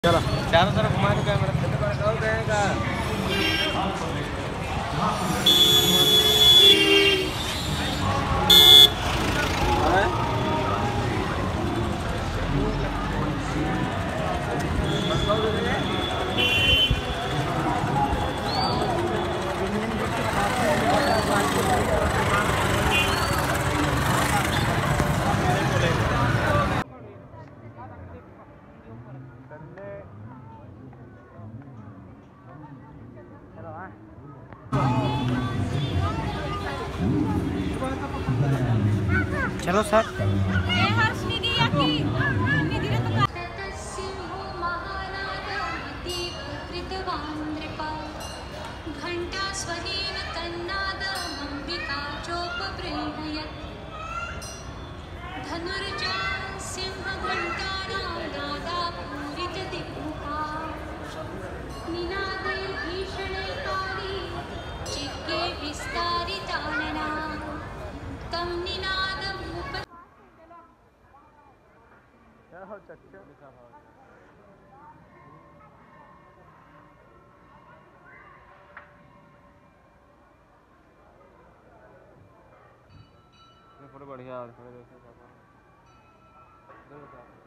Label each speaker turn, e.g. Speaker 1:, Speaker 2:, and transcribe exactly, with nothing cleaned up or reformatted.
Speaker 1: चलो
Speaker 2: चारों तरफ घुमा दो कैमरा।
Speaker 1: चलो सर
Speaker 3: घंटा स्वनेन तन्नादमंबिका चोपप्रेणयत् धनुर्जा सिंहघंटानां नादापूरितदिक्मुखा निनादैर्भीषणैकानि चित्ते विस्तारितानना तं निनादमुप
Speaker 2: फोटो बढ़िया आ रहा है।